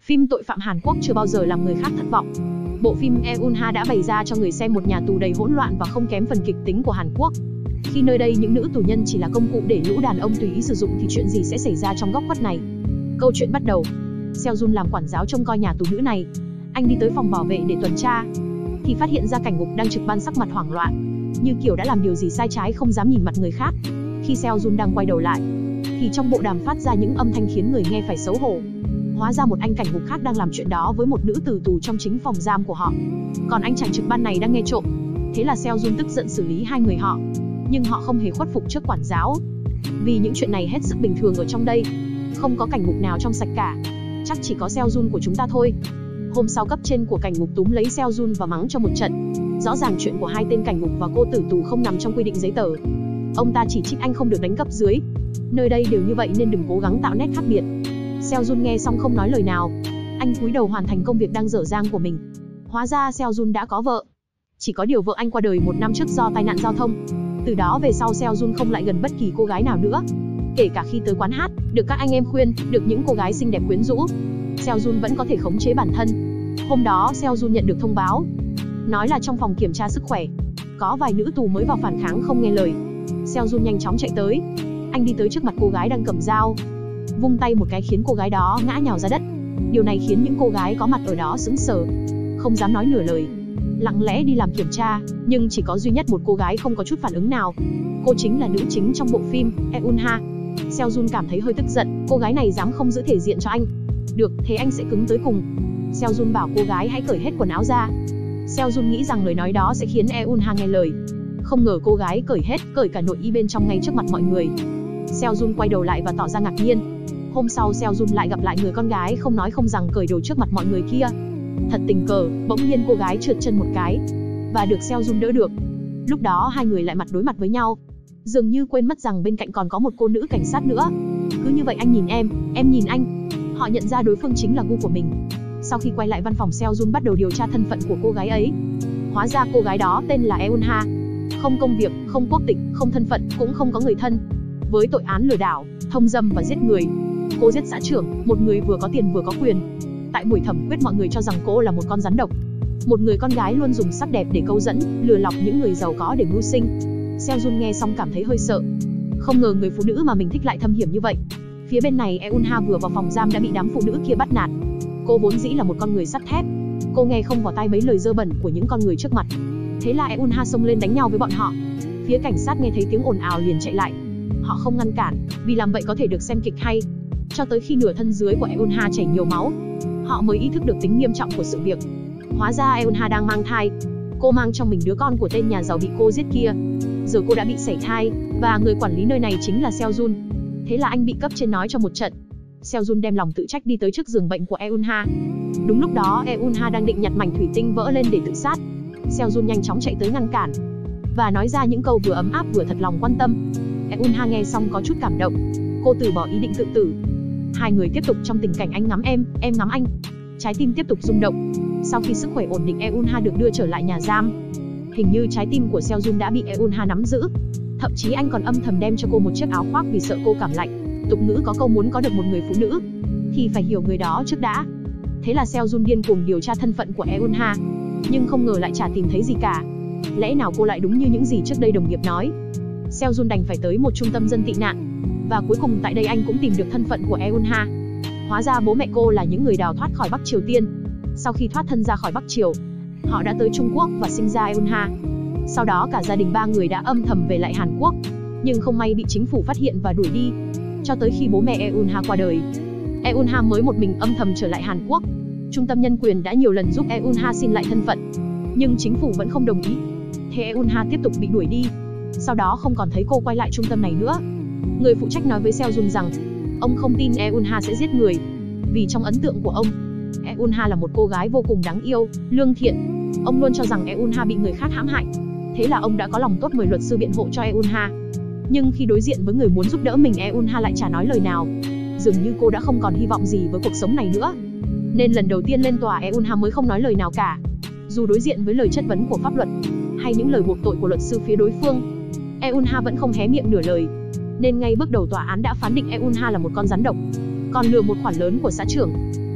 Phim tội phạm Hàn Quốc chưa bao giờ làm người khác thất vọng. Bộ phim Eun-ha đã bày ra cho người xem một nhà tù đầy hỗn loạn và không kém phần kịch tính của Hàn Quốc. Khi nơi đây những nữ tù nhân chỉ là công cụ để lũ đàn ông tùy ý sử dụng thì chuyện gì sẽ xảy ra trong góc khuất này? Câu chuyện bắt đầu. Seo-jun làm quản giáo trông coi nhà tù nữ này. Anh đi tới phòng bảo vệ để tuần tra, thì phát hiện ra cảnh ngục đang trực ban sắc mặt hoảng loạn, như kiểu đã làm điều gì sai trái không dám nhìn mặt người khác. Khi Seo-jun đang quay đầu lại, thì trong bộ đàm phát ra những âm thanh khiến người nghe phải xấu hổ. Hóa ra một anh cảnh ngục khác đang làm chuyện đó với một nữ tử tù trong chính phòng giam của họ. Còn anh chàng trực ban này đang nghe trộm. Thế là Seo-jun tức giận xử lý hai người họ. Nhưng họ không hề khuất phục trước quản giáo. Vì những chuyện này hết sức bình thường ở trong đây. Không có cảnh ngục nào trong sạch cả. Chắc chỉ có Seo-jun của chúng ta thôi. Hôm sau cấp trên của cảnh ngục túm lấy Seo-jun và mắng cho một trận. Rõ ràng chuyện của hai tên cảnh ngục và cô tử tù không nằm trong quy định giấy tờ. Ông ta chỉ trích anh không được đánh cấp dưới. Nơi đây đều như vậy nên đừng cố gắng tạo nét khác biệt. Seo-jun nghe xong không nói lời nào. Anh cúi đầu hoàn thành công việc đang dở dang của mình. Hóa ra Seo-jun đã có vợ. Chỉ có điều vợ anh qua đời 1 năm trước do tai nạn giao thông. Từ đó về sau Seo-jun không lại gần bất kỳ cô gái nào nữa. Kể cả khi tới quán hát, được các anh em khuyên, được những cô gái xinh đẹp quyến rũ, Seo-jun vẫn có thể khống chế bản thân. Hôm đó Seo-jun nhận được thông báo, nói là trong phòng kiểm tra sức khỏe, có vài nữ tù mới vào phản kháng không nghe lời. Seo-jun nhanh chóng chạy tới. Anh đi tới trước mặt cô gái đang cầm dao, vung tay một cái khiến cô gái đó ngã nhào ra đất. Điều này khiến những cô gái có mặt ở đó sững sờ, không dám nói nửa lời, lặng lẽ đi làm kiểm tra. Nhưng chỉ có duy nhất một cô gái không có chút phản ứng nào. Cô chính là nữ chính trong bộ phim, Eun-ha. Seo-jun cảm thấy hơi tức giận, cô gái này dám không giữ thể diện cho anh. Được, thế anh sẽ cứng tới cùng. Seo-jun bảo cô gái hãy cởi hết quần áo ra. Seo-jun nghĩ rằng lời nói đó sẽ khiến Eun-ha nghe lời. Không ngờ cô gái cởi cả nội y bên trong ngay trước mặt mọi người. Seo-jun quay đầu lại và tỏ ra ngạc nhiên. Hôm sau Seo-jun lại gặp lại người con gái không nói không rằng cởi đồ trước mặt mọi người kia. Thật tình cờ, bỗng nhiên cô gái trượt chân một cái và được Seo-jun đỡ được. Lúc đó hai người lại mặt đối mặt với nhau, dường như quên mất rằng bên cạnh còn có một cô nữ cảnh sát nữa. Cứ như vậy anh nhìn em nhìn anh. Họ nhận ra đối phương chính là gu của mình. Sau khi quay lại văn phòng, Seo-jun bắt đầu điều tra thân phận của cô gái ấy. Hóa ra cô gái đó tên là Eun-ha. Không công việc, không quốc tịch, không thân phận, cũng không có người thân. Với tội án lừa đảo, thông dâm và giết người, cô giết xã trưởng, một người vừa có tiền vừa có quyền. Tại buổi thẩm quyết mọi người cho rằng cô là một con rắn độc, một người con gái luôn dùng sắc đẹp để câu dẫn, lừa lọc những người giàu có để mưu sinh. Seo-jun nghe xong cảm thấy hơi sợ. Không ngờ người phụ nữ mà mình thích lại thâm hiểm như vậy. Phía bên này Eun-ha vừa vào phòng giam đã bị đám phụ nữ kia bắt nạt. Cô vốn dĩ là một con người sắt thép, cô nghe không vào tai mấy lời dơ bẩn của những con người trước mặt. Thế là Eun-ha xông lên đánh nhau với bọn họ. Phía cảnh sát nghe thấy tiếng ồn ào liền chạy lại. Họ không ngăn cản, vì làm vậy có thể được xem kịch hay. Cho tới khi nửa thân dưới của Eun-ha chảy nhiều máu, họ mới ý thức được tính nghiêm trọng của sự việc. Hóa ra Eun-ha đang mang thai. Cô mang trong mình đứa con của tên nhà giàu bị cô giết kia. Giờ cô đã bị sảy thai, và người quản lý nơi này chính là Seo-jun. Thế là anh bị cấp trên nói cho một trận. Seo-jun đem lòng tự trách đi tới trước giường bệnh của Eun-ha. Đúng lúc đó Eun-ha đang định nhặt mảnh thủy tinh vỡ lên để tự sát. Seo-jun nhanh chóng chạy tới ngăn cản và nói ra những câu vừa ấm áp vừa thật lòng quan tâm. Eun-ha nghe xong có chút cảm động. Cô từ bỏ ý định tự tử. Hai người tiếp tục trong tình cảnh anh ngắm em ngắm anh. Trái tim tiếp tục rung động. Sau khi sức khỏe ổn định, Eun-ha được đưa trở lại nhà giam. Hình như trái tim của Seo-jun đã bị Eun-ha nắm giữ. Thậm chí anh còn âm thầm đem cho cô một chiếc áo khoác vì sợ cô cảm lạnh. Tục ngữ có câu muốn có được một người phụ nữ thì phải hiểu người đó trước đã. Thế là Seo-jun điên cuồng điều tra thân phận của Eun-ha, nhưng không ngờ lại chả tìm thấy gì cả. Lẽ nào cô lại đúng như những gì trước đây đồng nghiệp nói? Seo-jun đành phải tới một trung tâm dân tị nạn. Và cuối cùng tại đây anh cũng tìm được thân phận của Eun-ha. Hóa ra bố mẹ cô là những người đào thoát khỏi Bắc Triều Tiên. Sau khi thoát thân ra khỏi Bắc Triều, họ đã tới Trung Quốc và sinh ra Eun-ha. Sau đó cả gia đình 3 người đã âm thầm về lại Hàn Quốc, nhưng không may bị chính phủ phát hiện và đuổi đi. Cho tới khi bố mẹ Eun-ha qua đời, Eun-ha mới một mình âm thầm trở lại Hàn Quốc. Trung tâm nhân quyền đã nhiều lần giúp Eun-ha xin lại thân phận, nhưng chính phủ vẫn không đồng ý. Thế Eun-ha tiếp tục bị đuổi đi. Sau đó không còn thấy cô quay lại trung tâm này nữa. Người phụ trách nói với Seo-jun rằng ông không tin Eun-ha sẽ giết người, vì trong ấn tượng của ông, Eun-ha là một cô gái vô cùng đáng yêu, lương thiện. Ông luôn cho rằng Eun-ha bị người khác hãm hại. Thế là ông đã có lòng tốt mời luật sư biện hộ cho Eun-ha. Nhưng khi đối diện với người muốn giúp đỡ mình, Eun-ha lại chả nói lời nào. Dường như cô đã không còn hy vọng gì với cuộc sống này nữa. Nên lần đầu tiên lên tòa, Eun-ha mới không nói lời nào cả. Dù đối diện với lời chất vấn của pháp luật hay những lời buộc tội của luật sư phía đối phương, Eun-ha vẫn không hé miệng nửa lời. Nên ngay bước đầu tòa án đã phán định Eun-ha là một con rắn độc, còn lừa một khoản lớn của xã trưởng.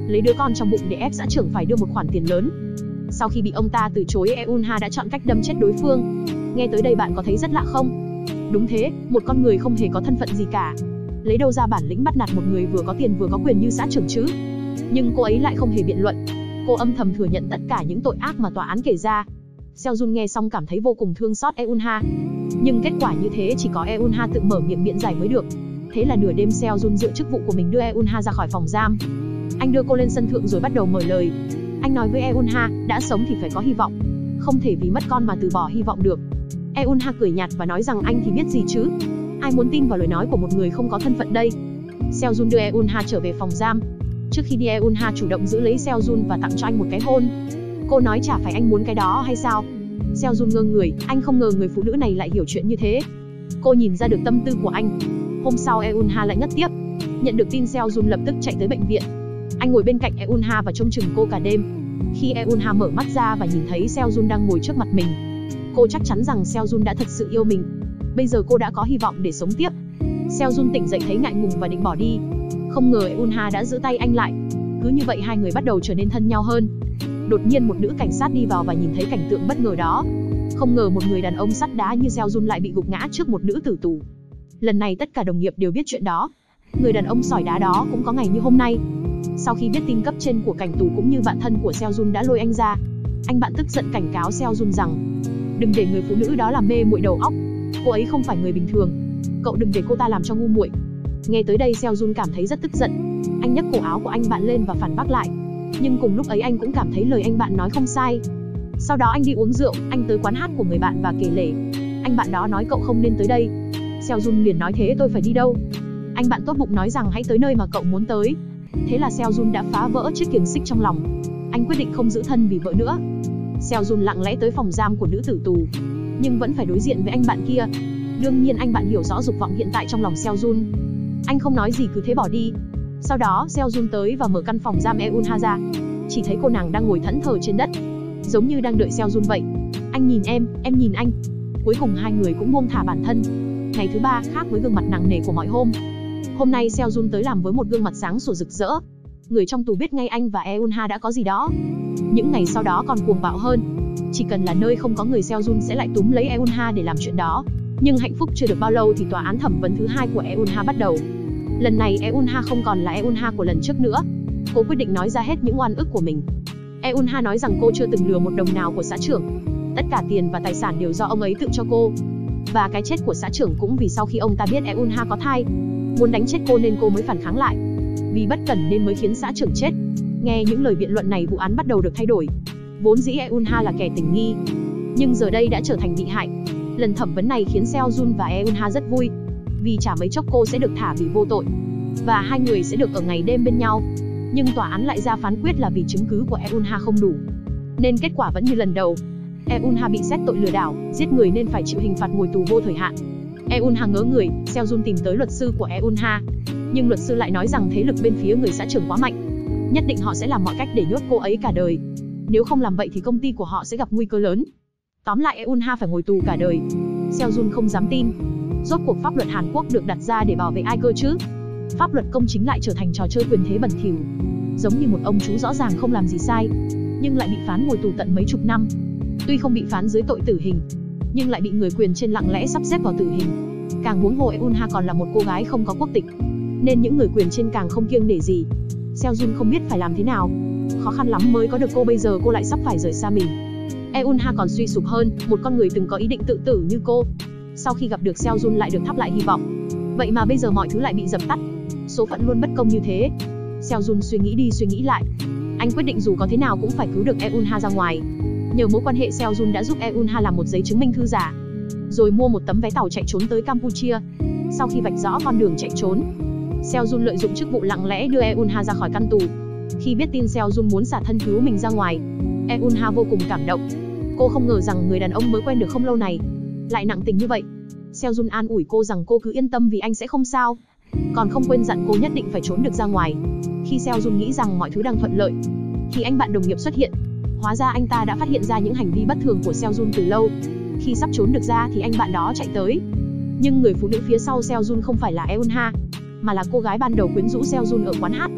lấy đứa con trong bụng để ép xã trưởng phải đưa một khoản tiền lớn. Sau khi bị ông ta từ chối, Eunha đã chọn cách đâm chết đối phương. Nghe tới đây bạn có thấy rất lạ không? Đúng thế, một con người không hề có thân phận gì cả. Lấy đâu ra bản lĩnh bắt nạt một người vừa có tiền vừa có quyền như xã trưởng chứ? Nhưng cô ấy lại không hề biện luận. Cô âm thầm thừa nhận tất cả những tội ác mà tòa án kể ra. Seojun nghe xong cảm thấy vô cùng thương xót Eunha. Nhưng kết quả như thế chỉ có Eunha tự mở miệng biện giải mới được. Thế là nửa đêm Seojun dựa chức vụ của mình đưa Eunha ra khỏi phòng giam. Anh đưa cô lên sân thượng rồi bắt đầu mở lời. Anh nói với Eunha, đã sống thì phải có hy vọng. Không thể vì mất con mà từ bỏ hy vọng được. Eunha cười nhạt và nói rằng anh thì biết gì chứ? Ai muốn tin vào lời nói của một người không có thân phận đây? Seojun đưa Eunha trở về phòng giam. Trước khi đi, Eunha chủ động giữ lấy Seojun và tặng cho anh một cái hôn. Cô nói chả phải anh muốn cái đó hay sao? Seojun ngơ người, anh không ngờ người phụ nữ này lại hiểu chuyện như thế. Cô nhìn ra được tâm tư của anh. Hôm sau Eunha lại ngất tiếp. Nhận được tin, Seojun lập tức chạy tới bệnh viện. Anh ngồi bên cạnh Eunha và trông chừng cô cả đêm. Khi Eunha mở mắt ra và nhìn thấy Seojun đang ngồi trước mặt mình, cô chắc chắn rằng Seojun đã thật sự yêu mình. Bây giờ cô đã có hy vọng để sống tiếp. Seojun tỉnh dậy thấy ngại ngùng và định bỏ đi. Không ngờ Eunha đã giữ tay anh lại. Cứ như vậy hai người bắt đầu trở nên thân nhau hơn. Đột nhiên một nữ cảnh sát đi vào và nhìn thấy cảnh tượng bất ngờ đó. Không ngờ một người đàn ông sắt đá như Seojun lại bị gục ngã trước một nữ tử tù. Lần này tất cả đồng nghiệp đều biết chuyện đó. Người đàn ông sỏi đá đó cũng có ngày như hôm nay. Sau khi biết tin, cấp trên của cảnh tù cũng như bạn thân của Seojun đã lôi anh ra. Anh bạn tức giận cảnh cáo Seojun rằng đừng để người phụ nữ đó làm mê muội đầu óc. Cô ấy không phải người bình thường. Cậu đừng để cô ta làm cho ngu muội. Nghe tới đây Seojun cảm thấy rất tức giận. Anh nhấc cổ áo của anh bạn lên và phản bác lại. Nhưng cùng lúc ấy anh cũng cảm thấy lời anh bạn nói không sai. Sau đó anh đi uống rượu, anh tới quán hát của người bạn và kể lể. Anh bạn đó nói cậu không nên tới đây. Seojun liền nói thế tôi phải đi đâu? Anh bạn tốt bụng nói rằng hãy tới nơi mà cậu muốn tới. Thế là Seojun đã phá vỡ chiếc xiềng xích trong lòng. Anh quyết định không giữ thân vì vợ nữa. Seojun lặng lẽ tới phòng giam của nữ tử tù, nhưng vẫn phải đối diện với anh bạn kia. Đương nhiên anh bạn hiểu rõ dục vọng hiện tại trong lòng Seojun. Anh không nói gì cứ thế bỏ đi. Sau đó Seojun tới và mở căn phòng giam Eunha ra. Chỉ thấy cô nàng đang ngồi thẫn thờ trên đất, giống như đang đợi Seojun vậy. Anh nhìn em nhìn anh. Cuối cùng hai người cũng buông thả bản thân. Ngày thứ ba khác với gương mặt nặng nề của mọi hôm. Hôm nay Seojun tới làm với một gương mặt sáng sủa rực rỡ. Người trong tù biết ngay anh và Eunha đã có gì đó. Những ngày sau đó còn cuồng bạo hơn. Chỉ cần là nơi không có người, Seojun sẽ lại túm lấy Eunha để làm chuyện đó. Nhưng hạnh phúc chưa được bao lâu thì tòa án thẩm vấn thứ hai của Eunha bắt đầu. Lần này Eunha không còn là Eunha của lần trước nữa. Cô quyết định nói ra hết những oan ức của mình. Eunha nói rằng cô chưa từng lừa một đồng nào của xã trưởng. Tất cả tiền và tài sản đều do ông ấy tự cho cô. Và cái chết của xã trưởng cũng vì sau khi ông ta biết Eunha có thai, muốn đánh chết cô nên cô mới phản kháng lại. Vì bất cẩn nên mới khiến xã trưởng chết. Nghe những lời biện luận này, vụ án bắt đầu được thay đổi. Vốn dĩ Eunha là kẻ tình nghi, nhưng giờ đây đã trở thành bị hại. Lần thẩm vấn này khiến Seojun và Eunha rất vui, vì chả mấy chốc cô sẽ được thả vì vô tội, và hai người sẽ được ở ngày đêm bên nhau. Nhưng tòa án lại ra phán quyết là vì chứng cứ của Eunha không đủ, nên kết quả vẫn như lần đầu. Eunha bị xét tội lừa đảo, giết người nên phải chịu hình phạt ngồi tù vô thời hạn. Eunha ngớ người. Seojun tìm tới luật sư của Eunha, nhưng luật sư lại nói rằng thế lực bên phía người xã trưởng quá mạnh, nhất định họ sẽ làm mọi cách để nhốt cô ấy cả đời. Nếu không làm vậy thì công ty của họ sẽ gặp nguy cơ lớn. Tóm lại Eunha phải ngồi tù cả đời. Seojun không dám tin. Rốt cuộc pháp luật Hàn Quốc được đặt ra để bảo vệ ai cơ chứ? Pháp luật công chính lại trở thành trò chơi quyền thế bẩn thỉu. Giống như một ông chú rõ ràng không làm gì sai, nhưng lại bị phán ngồi tù tận mấy chục năm. Tuy không bị phán dưới tội tử hình, nhưng lại bị người quyền trên lặng lẽ sắp xếp vào tử hình. Càng huống hồ Eunha còn là một cô gái không có quốc tịch, nên những người quyền trên càng không kiêng nể gì. Seojun không biết phải làm thế nào. Khó khăn lắm mới có được cô, bây giờ cô lại sắp phải rời xa mình. Eunha còn suy sụp hơn, một con người từng có ý định tự tử như cô, sau khi gặp được Seojun lại được thắp lại hy vọng. Vậy mà bây giờ mọi thứ lại bị dập tắt. Số phận luôn bất công như thế. Seojun suy nghĩ đi suy nghĩ lại. Anh quyết định dù có thế nào cũng phải cứu được Eunha ra ngoài. Nhờ mối quan hệ, Seojun đã giúp Eunha làm một giấy chứng minh thư giả, rồi mua một tấm vé tàu chạy trốn tới Campuchia. Sau khi vạch rõ con đường chạy trốn, Seojun lợi dụng chức vụ lặng lẽ đưa Eunha ra khỏi căn tù. Khi biết tin Seojun muốn xả thân cứu mình ra ngoài, Eunha vô cùng cảm động. Cô không ngờ rằng người đàn ông mới quen được không lâu này lại nặng tình như vậy. Seojun an ủi cô rằng cô cứ yên tâm vì anh sẽ không sao. Còn không quên dặn cô nhất định phải trốn được ra ngoài. Khi Seojun nghĩ rằng mọi thứ đang thuận lợi, thì anh bạn đồng nghiệp xuất hiện. Hóa ra anh ta đã phát hiện ra những hành vi bất thường của Seojun từ lâu. Khi sắp trốn được ra thì anh bạn đó chạy tới. Nhưng người phụ nữ phía sau Seojun không phải là Eunha, mà là cô gái ban đầu quyến rũ Seojun ở quán hát.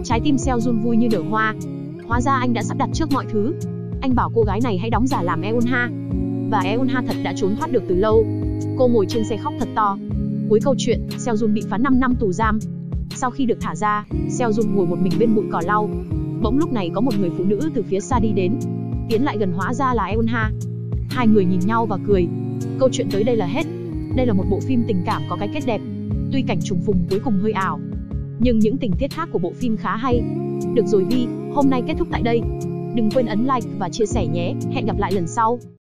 Trái tim Seojun vui như nở hoa. Hóa ra anh đã sắp đặt trước mọi thứ. Anh bảo cô gái này hãy đóng giả làm Eunha. Và Eunha thật đã trốn thoát được từ lâu. Cô ngồi trên xe khóc thật to. Cuối câu chuyện, Seojun bị phán 5 năm tù giam. Sau khi được thả ra, Seojun ngồi một mình bên bụi cỏ lau. Bỗng lúc này có một người phụ nữ từ phía xa đi đến. Tiến lại gần hóa ra là Eunha. Hai người nhìn nhau và cười. Câu chuyện tới đây là hết. Đây là một bộ phim tình cảm có cái kết đẹp. Tuy cảnh trùng phùng cuối cùng hơi ảo, nhưng những tình tiết khác của bộ phim khá hay. Được rồi Vi, hôm nay kết thúc tại đây. Đừng quên ấn like và chia sẻ nhé. Hẹn gặp lại lần sau.